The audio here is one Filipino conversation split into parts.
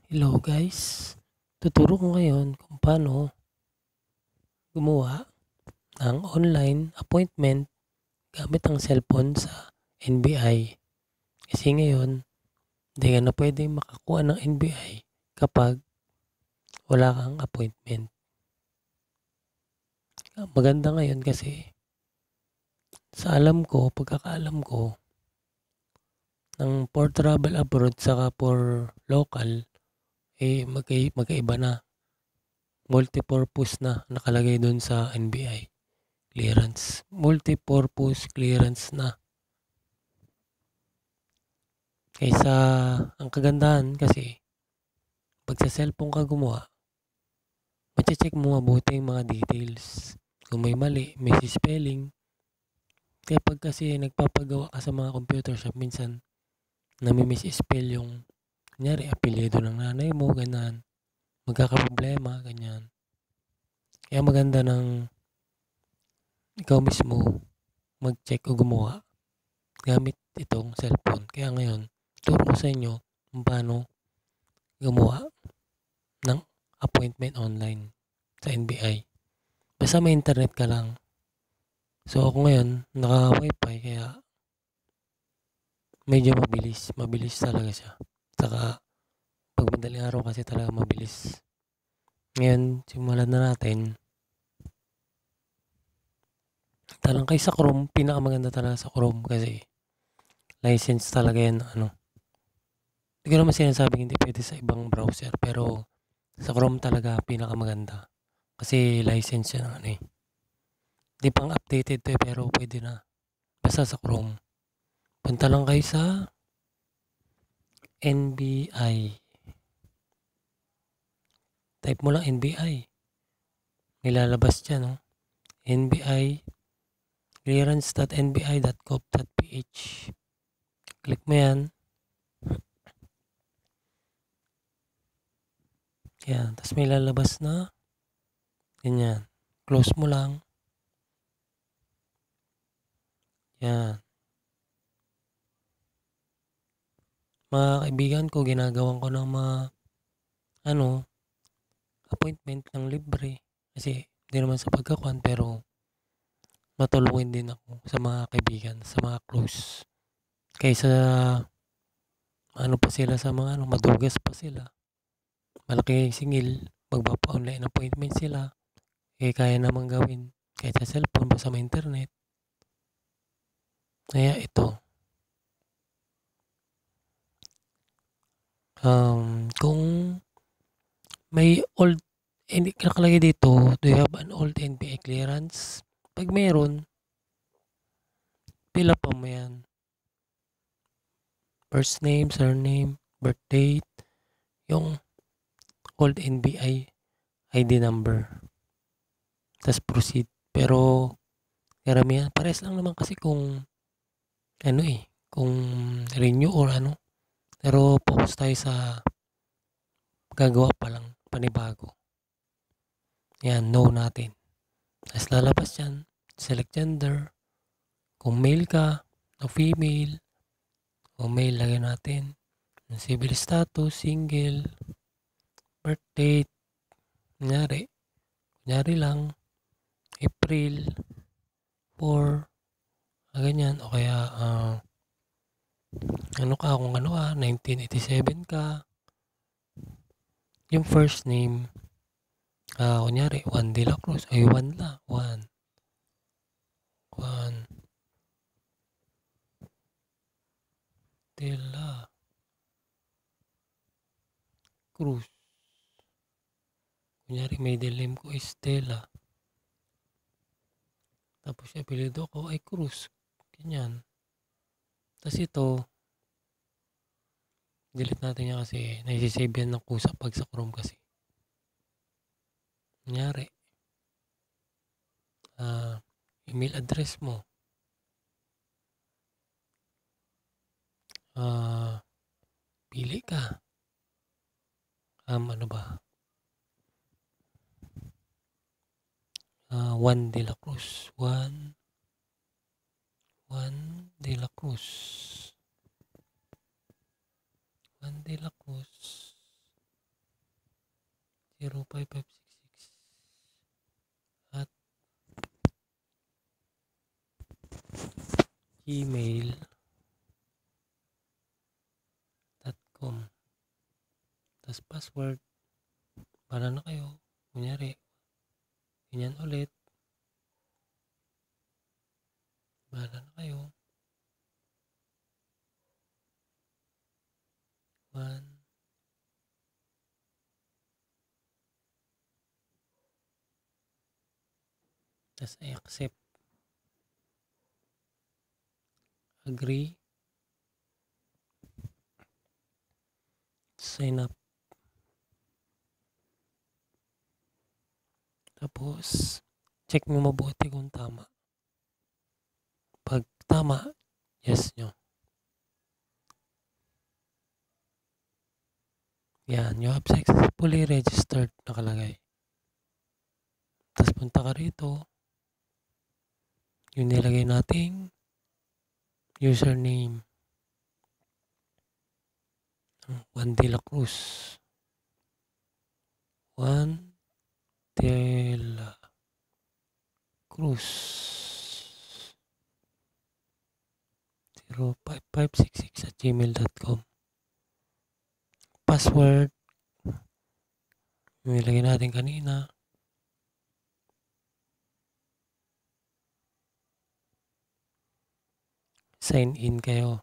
Hello guys, tuturo ko ngayon kung paano gumawa ng online appointment gamit ang cellphone sa NBI. Kasi ngayon, hindi ka na pwedeng makakuha ng NBI kapag wala kang appointment. Maganda ngayon kasi pagkakaalam ko, ng for travel abroad saka for local, magkaiba na. Multipurpose na nakalagay doon sa NBI. Clearance. Multipurpose clearance na. Kaysa ang kagandahan kasi pag sa cellphone ka gumawa, mache-check mo mabuti yung mga details. Kung may mali, may spelling. Kaya pag kasi nagpapagawa ka sa mga computer shop, minsan nami-misspell yung kunyari, apelyido ng nanay mo, ganyan. Magkakaproblema, ganyan. Kaya maganda ng ikaw mismo mag-check o gumawa gamit itong cellphone. Kaya ngayon, turo ko sa inyo kung paano gumawa ng appointment online sa NBI. Basta may internet ka lang. So ako ngayon, naka-wifi kaya medyo mabilis. Mabilis talaga siya. Saka pag madaling araw kasi talaga mabilis. Ngayon, simulan na natin. Talangkay sa Chrome, pinakamaganda talaga sa Chrome kasi license talaga yan. Hindi ko naman sinasabing hindi pwede sa ibang browser pero sa Chrome talaga pinakamaganda. Kasi license yan ng eh. Di pang updated to pero pwede na. Basta sa Chrome. Punta lang kayo sa NBI. Type mo lang NBI. May lalabas dyan, no? NBI clearance.nbi.gov.ph. Click mo yan. Yan. Tapos may lalabas na ganyan. Close mo lang. Yan. Mga kaibigan ko, ginagawan ko ng mga appointment ng libre. Kasi hindi naman sa pagkakuan pero matulungin din ako sa mga kaibigan, sa mga close. Kaysa pa sila sa mga madugas pa sila. Malaki singil, magpapa-online appointment sila. Kaya namang gawin kahit sa cellphone basta may internet. Kaya ito, kung may old, hindi nakalagay dito, do you have an old NBI clearance? Pag meron, pila pa mo yan. First name, surname, birth date, yung old NBI ID number. Tapos proceed. Pero karamihan, pares lang naman kasi kung kung renew or ano. Pero focus tayo sa gagawa pa lang, panibago. Yan, no natin. Tapos lalabas yan, select gender. Kung male ka o female, o male lagyan natin. Civil status, single, birth date, kunyari lang, April 4, ganyan. O kaya, kung 1987 ka. Yung first name, kunyari, Juan de la Cruz. Ay, Juan la. Juan de la Cruz. Kunyari, middle name ko is Stella. Tapos, apelido ko ay Cruz. Ganyan. Tapos ito, delete natin yan kasi naisisave yan ng kusa pag sa Chrome kasi. Kunyari, email address mo. Pili ka. Ano ba? Juan de la Cruz. Juan de la Cruz. Juan de la Cruz. 05566 at gmail.com. Tapos password, para na kayo. Kunyari, ganyan ulit. Para na kayo. 1. Tapos I accept. Agree. Sign up. Tapos, check mo mabuti kung tama. Pag tama, yes nyo. Yan, you have successfully registered, nakalagay. Tapos punta ka rito. Yung nilagay nating username. Juan de la Cruz. Juan de la Cruz. 05566@gmail.com. Password. Yung nilagay natin kanina. Sign in kayo.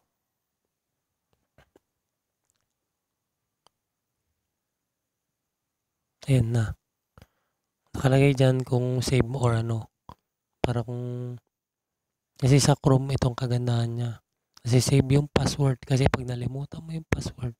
Ayan na. Nakalagay dyan kung save mo or ano. Para kung... Kasi sa Chrome itong kagandahan niya. Kasi save yung password. Kasi pag nalimutan mo yung password,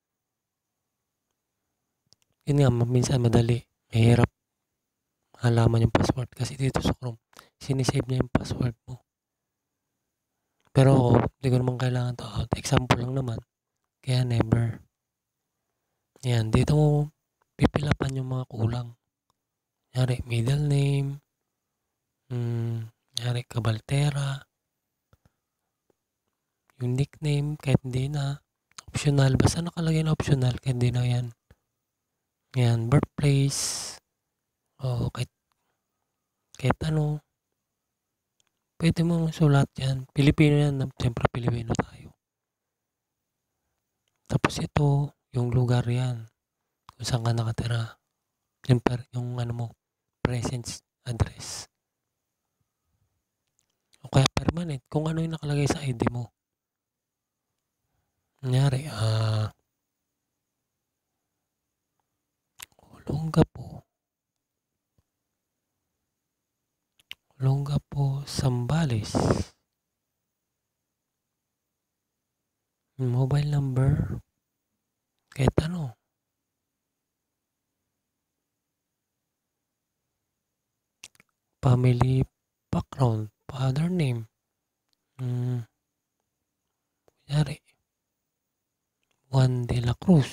yun nga, minsan madali. Mahirap halaman yung password. Kasi dito sa Chrome, sinisave niya yung password mo. Pero hindi ko naman kailangan to out. Example lang naman. Kaya never. Yan, dito mo pipilapan yung mga kulang. Yari, middle name. Yari, Cabaltera. Yung nickname, kahit hindi na. Optional. Basta nakalagay na optional, kahit hindi na yan. Yan, birthplace. O, kahit ano. Pwede mo sulat yan. Pilipino yan. Siyempre, Pilipino tayo. Tapos ito, yung lugar yan. Kung saan ka nakatira. Yung ano mo, presence address. O kaya permanent. Kung ano yung nakalagay sa ID mo. Nangyari, Olongapo, Zambales. Mobile number. Kahit ano. Family background. Father name. Kunyari. Juan de la Cruz.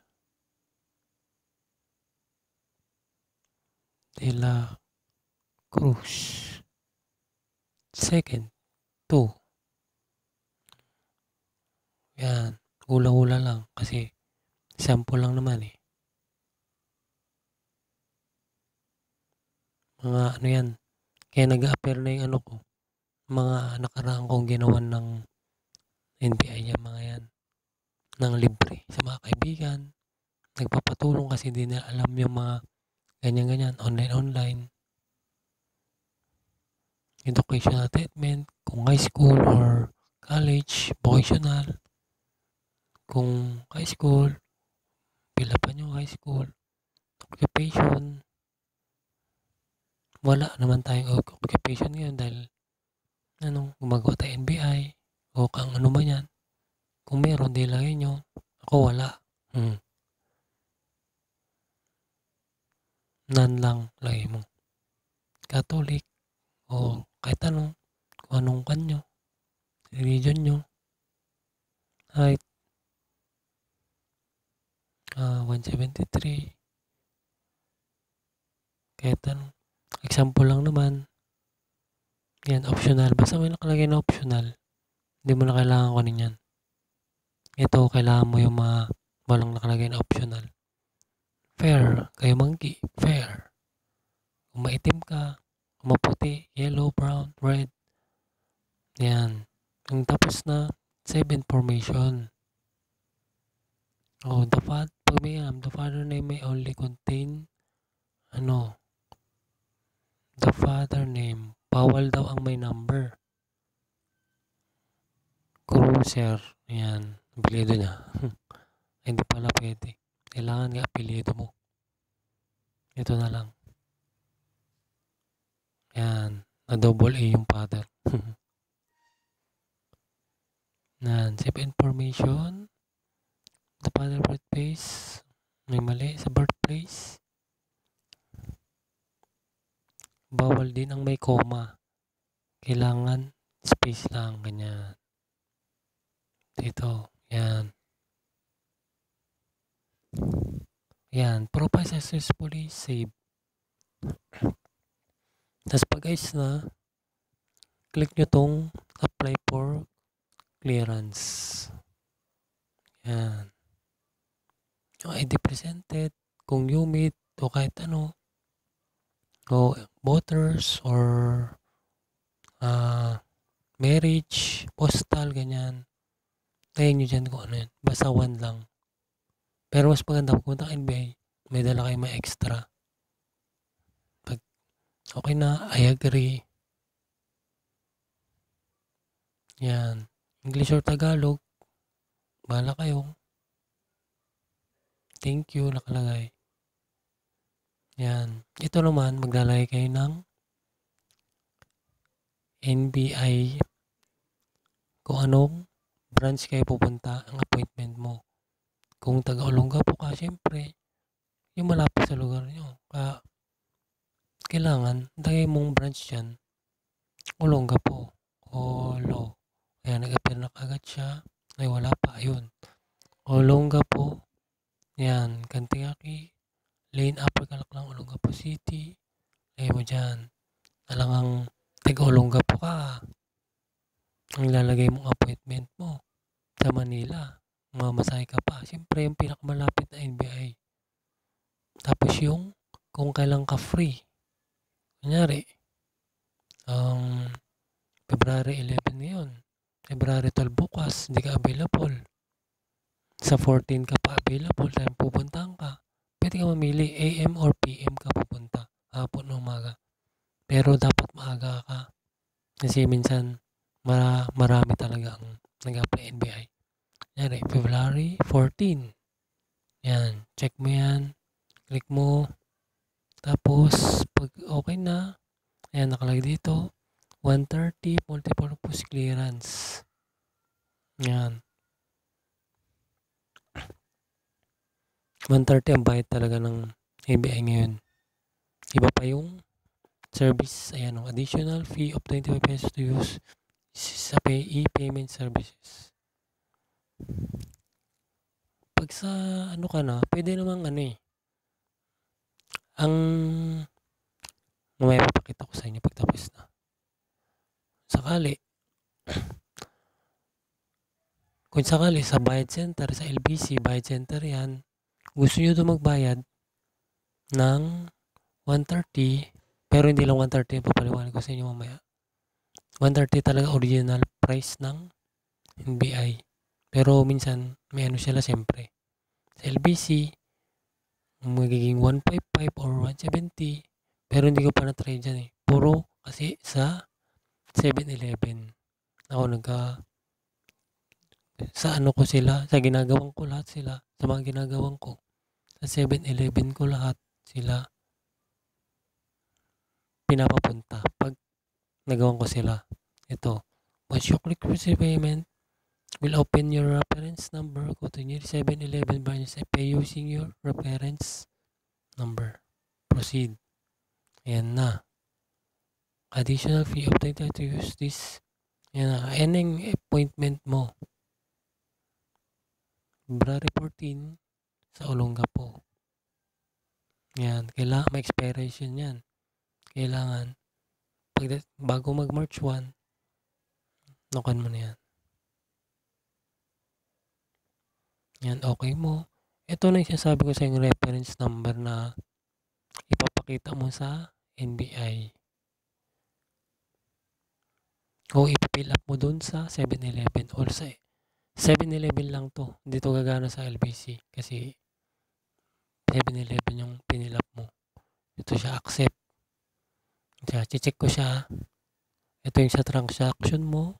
De la Cruz. Second. 2. Yan. Hula-hula lang. Kasi sample lang naman eh. Mga ano yan. Kaya nag-a-appear na yung ano ko. Mga nakaraan kong ginawan ng NBI yan, mga yan. Ng libre sa mga kaibigan. Nagpapatulong kasi hindi nila alam yung mga ganyan-ganyan. Online. Educational treatment. Kung high school or college. Vocational. Kung high school. Pilapan yung high school. Occupation. Wala naman tayong occupation ngayon dahil gumagawa tayo NBI o kang ano man yan. Kung meron, di lagay nyo. Ako wala. None lang lagay mo. Catholic o kahit ano. Kung anong kanyo. Religion nyo. Height. 173. Kahit ano. Example lang naman. Yan, optional. Basta may nakalagay na optional. Hindi mo na kailangan kunin yan. Ito, kailangan mo yung mga walang nakalagay na optional. Fair, kayo monkey, fair. Kung maitim ka, kung maputi, yellow, brown, red. Yan. Kung tapos na, 7 formation. Oh, the father name may only contain, the father name. Bawal daw ang may number. Cruiser. Yan. Apelyido niya. Hindi pala pwede. Kailangan nga apelyido mo. Ito na lang. Yan. Na double A yung father. Yan. Save information. The father birthplace. May mali sa birthplace. Bawal din ang may comma. Kailangan space lang. Ganyan. Dito. Yan. Yan. Profile successfully save. Tapos pag ayos na, click nyo tong apply for clearance. Yan. Yung ID presented, kung UMIT o kahit ano, o voters or marriage, postal, ganyan. Tayin nyo dyan kung ano yan. Basta 1 lang. Pero mas maganda, pumunta ka NBI, may dala kayo may extra. Pag okay na, I agree. Yan. English or Tagalog, bahala kayo. Thank you, nakalagay. Yan. Ito naman, maglalagay kayo ng NBI kung anong branch kayo pupunta, ang appointment mo. Kung taga-Olongapo ka, syempre, yung malapit sa lugar nyo. Kailangan, tagay mong branch yan, Olongapo. Olo. Ayan, nag-appear na kagad siya. Ay, wala pa. Ayun. Olongapo. Yan, Kantiaki. Lane Upper Calaklang, Olongapo City. Lagay mo dyan. Talagang taga-Olongapo ka. Ang lalagay mong appointment mo sa Manila. Mamasahe ka pa. Siyempre, yung pinakamalapit na NBI. Tapos yung kung kailan ka free. Kunyari, February 11 ngayon. February 12 bukas, hindi ka available. Sa 14 ka pa available, dahil pupuntahan ka. Pwede ka mamili, AM or PM ka pupunta. Hapon o umaga. Pero dapat maaga ka. Kasi minsan, marami talaga ang nag-apply NBI. Kunyari, February 14. Yan, check mo yan. Click mo. Tapos, pag okay na, ayan, nakalagay dito, 130 multipurpose clearance. Yan. 130 ang bayad talaga ng NBI ngayon. Iba pa yung service. Ayan, additional fee of 25 pesos to use sa e-payment services. Pag sa ano ka na, pwede namang ang mamaya papakita ko sa inyo pagtapos na. Sakali, kung sakali sa bayad center, sa LBC, bayad center yan, gusto nyo doon magbayad ng 130, pero hindi lang 130, papaliwanag ko sa inyo mamaya. 130 talaga original price ng NBI. Pero minsan, may sila siyempre. Sa LBC, magiging 155 or 170, pero hindi ko pa na-try dyan eh. Puro kasi sa 7-Eleven. Ako sa ano ko sila, sa ginagawang ko lahat sila, sa mga ginagawang ko. Sa 7-Eleven ko lahat sila pinapapunta. Pag nagawang ko sila, ito, once you click receive payment, will open your reference number. Go to near 7-Eleven branch and pay using your reference number. Proceed. Ayan na. Additional fee of 20 to use this. Ayan na. Ayan yung appointment mo. February 14 sa Olongapo. Yan. Kailangan may expiration yan. Kailangan bago mag March 1, nokan mo na yan. Yan, okay mo. Ito na yung sinasabi ko sa yung reference number na ipapakita mo sa NBI. O ipipill up mo dun sa 7-Eleven or sa 7-Eleven lang to. Hindi to gagana sa LBC kasi 7-Eleven yung pinill up mo. Ito siya accept. Kaya check ko siya. Ito yung sa transaction mo.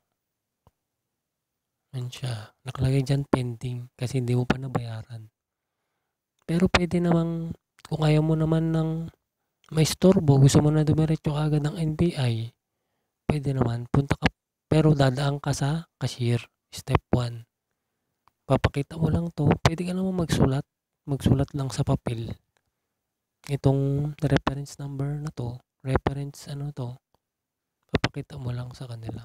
Yan siya. Nakalagay dyan pending kasi hindi mo pa nabayaran. Pero pwede namang kung ayaw mo naman ng may istorbo, gusto mo na dumiretso agad ng NBI, pwede naman, punta ka, pero dadaan ka sa cashier, step 1. Papakita mo lang to, pwede ka naman magsulat lang sa papel. Itong reference number na to, reference ano to, papakita mo lang sa kanila.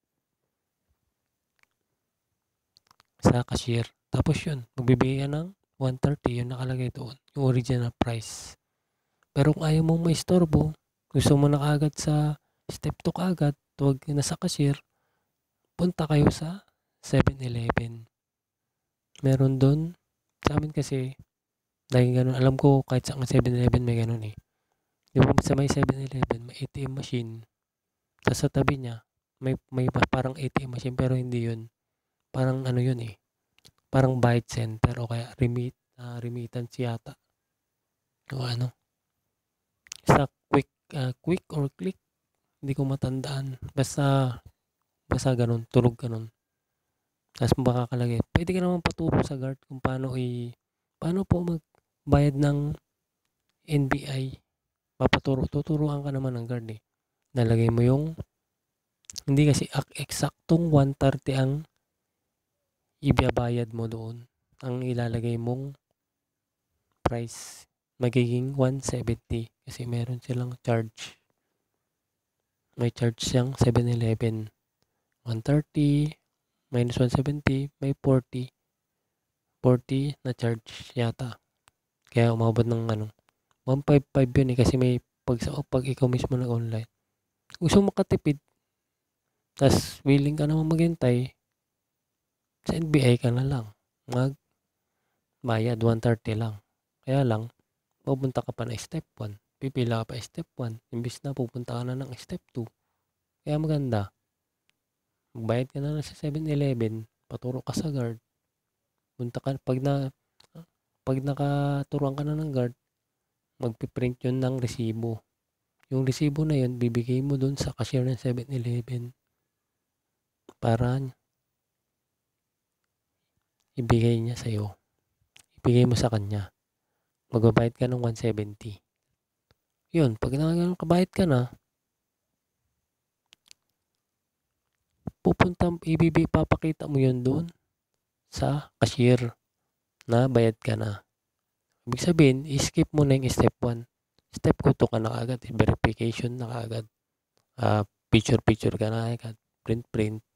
Sa cashier. Tapos yun, magbibigay ka ng 130, yun nakalagay doon, yung original price. Pero kung ayaw mong maistorbo, gusto mo na kaagad sa step 2 kaagad, tuwag na sa cashier, punta kayo sa 7-Eleven. Meron doon, sa amin kasi, dahil ganun, alam ko kahit sa 7-Eleven may ganun eh. Di ba sa may 7-Eleven, may ATM machine. Tapos sa tabi niya, may parang ATM machine pero hindi yun. Parang ano yun eh. Parang Byte Center o kaya remittance yata. O ano. Sa quick or click, hindi ko matandaan. Basta ganun, tulog ganun. Tapos makakalagay. Pwede ka naman paturo sa guard kung paano po magbayad ng NBI. Tuturuan ka naman ng guard eh. Nalagay mo yung, hindi kasi eksaktong 130 ang ibibayad mo doon. Ang ilalagay mong price, magiging 170 kasi meron silang charge. May charge siyang 7-Eleven. 130 minus 170, may 40 na charge yata. Kaya umabot ng 155 yun eh kasi may pag ikaw mismo nag-online. Gusto mo makatipid, tas willing ka naman maghintay, sa NBI ka na lang. Magbayad 130 lang. Kaya lang, pupunta ka pa na step 1. Pipila ka pa step 1. Imbis na pupunta ka na ng step 2. Kaya maganda. Magbayad ka na sa 7-Eleven, paturo ka sa guard. Punta ka, pag nakaturuan ka na ng guard, magpiprint yun ng resibo. Yung resibo na yun, bibigay mo dun sa cashier ng 7-Eleven para ibigay niya sa'yo. Ibigay mo sa kanya. Magbabayad ka ng 170. Yun, pag nakabayad ka na, papakita mo yun dun sa cashier na bayad ka na. Ibig sabihin, skip mo na yung step 1. Step 2 ka na kaagad. Verification na kaagad. Picture ka na kaagad. Print.